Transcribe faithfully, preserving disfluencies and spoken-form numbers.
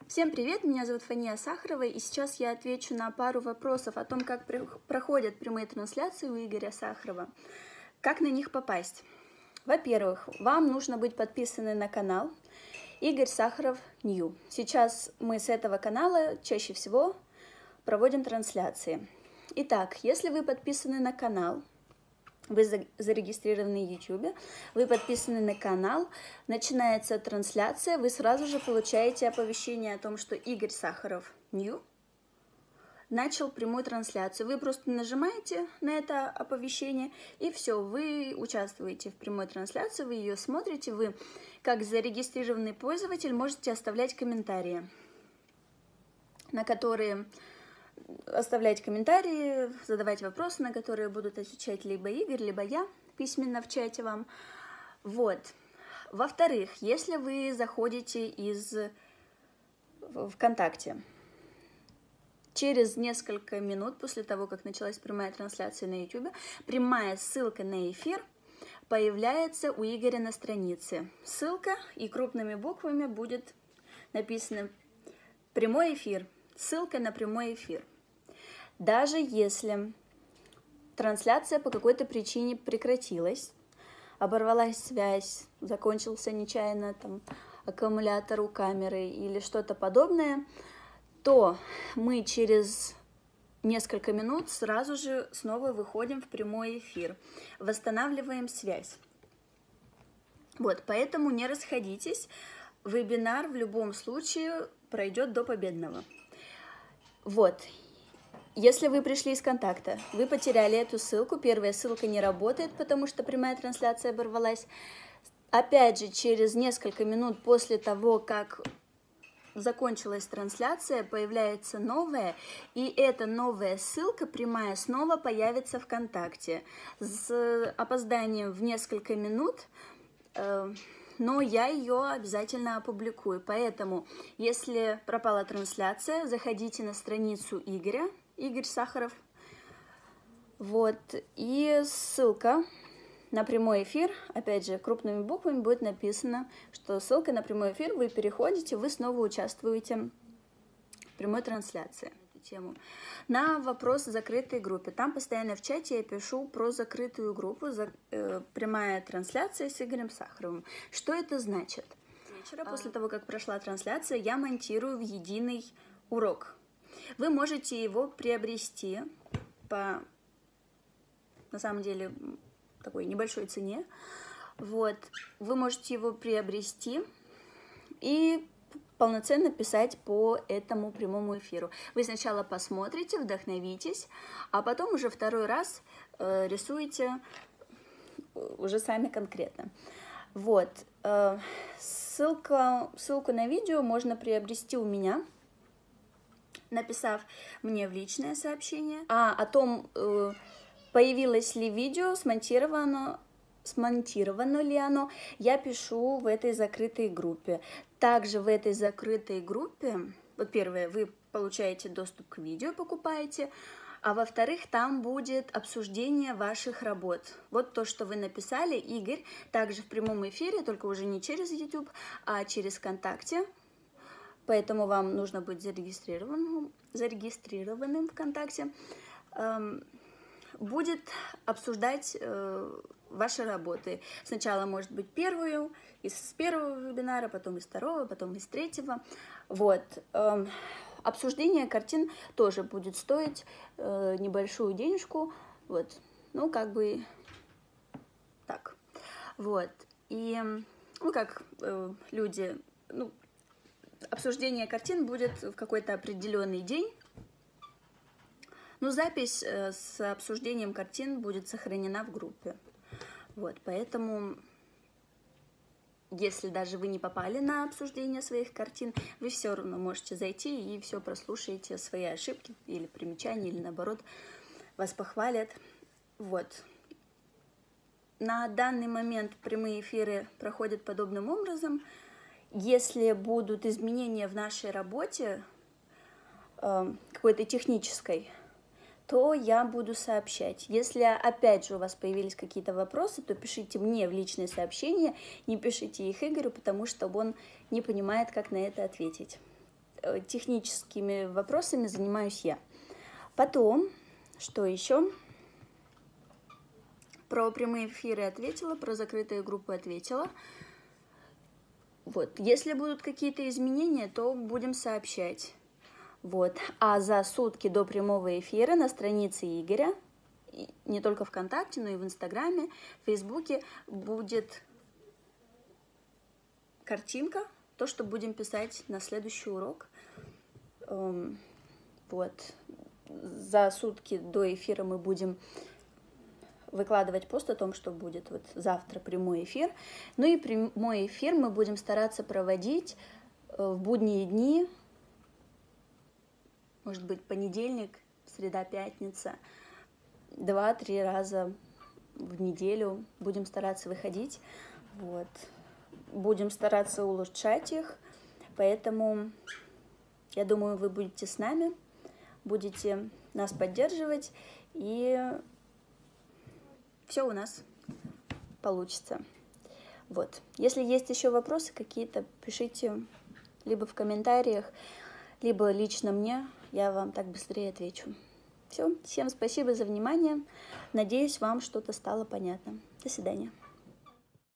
Всем привет, меня зовут Фания Сахарова, и сейчас я отвечу на пару вопросов о том, как проходят прямые трансляции у Игоря Сахарова, как на них попасть. Во-первых, вам нужно быть подписаны на канал Игорь Сахаров Нью. Сейчас мы с этого канала чаще всего проводим трансляции. Итак, если вы подписаны на канал, вы зарегистрированы в YouTube, вы подписаны на канал, начинается трансляция, вы сразу же получаете оповещение о том, что Игорь Сахаров Нью начал прямую трансляцию. Вы просто нажимаете на это оповещение, и все, вы участвуете в прямой трансляции, вы ее смотрите, вы, как зарегистрированный пользователь, можете оставлять комментарии, на которые... оставлять комментарии, задавать вопросы, на которые будут отвечать либо Игорь, либо я письменно в чате вам. Вот. Во-вторых, если вы заходите из ВКонтакте, через несколько минут после того, как началась прямая трансляция на YouTube, прямая ссылка на эфир появляется у Игоря на странице. Ссылка, и крупными буквами будет написано «Прямой эфир». Ссылка на прямой эфир. Даже если трансляция по какой-то причине прекратилась, оборвалась связь, закончился нечаянно там аккумулятор у камеры или что-то подобное, то мы через несколько минут сразу же снова выходим в прямой эфир, восстанавливаем связь. Вот, поэтому не расходитесь, вебинар в любом случае пройдет до победного. Вот, если вы пришли из контакта, вы потеряли эту ссылку, первая ссылка не работает, потому что прямая трансляция оборвалась. Опять же, через несколько минут после того, как закончилась трансляция, появляется новая, и эта новая ссылка прямая снова появится ВКонтакте с опозданием в несколько минут, но я ее обязательно опубликую. Поэтому, если пропала трансляция, заходите на страницу Игоря, Игорь Сахаров, вот, и ссылка на прямой эфир, опять же, крупными буквами будет написано, что ссылка на прямой эфир, вы переходите, вы снова участвуете в прямой трансляции. Тему. На вопрос о закрытой группе. Там постоянно в чате я пишу про закрытую группу, за, э, прямая трансляция с Игорем Сахаровым. Что это значит? Вечера, а... после того, как прошла трансляция, я монтирую в единый урок. Вы можете его приобрести по, на самом деле, такой небольшой цене. Вот. Вы можете его приобрести и полноценно писать по этому прямому эфиру. Вы сначала посмотрите, вдохновитесь, а потом уже второй раз э, рисуете уже сами конкретно. Вот. Э, ссылка, ссылку на видео можно приобрести у меня, написав мне в личное сообщение. А о том, э, появилось ли видео, смонтировано, смонтировано ли оно, я пишу в этой закрытой группе. Также в этой закрытой группе, вот первое, вы получаете доступ к видео, покупаете, а во-вторых, там будет обсуждение ваших работ. Вот то, что вы написали, Игорь, также в прямом эфире, только уже не через YouTube, а через ВКонтакте. Поэтому вам нужно быть зарегистрированным, зарегистрированным ВКонтакте. Эм, будет обсуждать э, ваши работы. Сначала, может быть, первую, из первого вебинара, потом из второго, потом из третьего. Вот. Э, обсуждение картин тоже будет стоить э, небольшую денежку. Вот. Ну, как бы так. Вот. И, ну, как э, люди... Ну, обсуждение картин будет в какой-то определенный день. Но запись э, с обсуждением картин будет сохранена в группе. Вот, поэтому, если даже вы не попали на обсуждение своих картин, вы все равно можете зайти и все прослушаете, свои ошибки или примечания, или наоборот, вас похвалят. Вот. На данный момент прямые эфиры проходят подобным образом. Если будут изменения в нашей работе, э, какой-то технической, то я буду сообщать. Если, опять же, у вас появились какие-то вопросы, то пишите мне в личные сообщения, не пишите их Игорю, потому что он не понимает, как на это ответить. техническими вопросами занимаюсь я. Потом, что еще? Про прямые эфиры ответила, про закрытые группы ответила. Вот, если будут какие-то изменения, то будем сообщать. Вот, а за сутки до прямого эфира на странице Игоря, не только ВКонтакте, но и в Инстаграме, в Фейсбуке будет картинка, то, что будем писать на следующий урок. Вот, за сутки до эфира мы будем выкладывать пост о том, что будет вот завтра прямой эфир. Ну и прямой эфир мы будем стараться проводить в будние дни, может быть, понедельник, среда, пятница, два-три раза в неделю будем стараться выходить. Вот. Будем стараться улучшать их, поэтому я думаю, вы будете с нами, будете нас поддерживать, и все у нас получится. Вот. Если есть еще вопросы какие-то, пишите либо в комментариях, либо лично мне, я вам так быстрее отвечу. Все, всем спасибо за внимание. Надеюсь, вам что-то стало понятно. До свидания.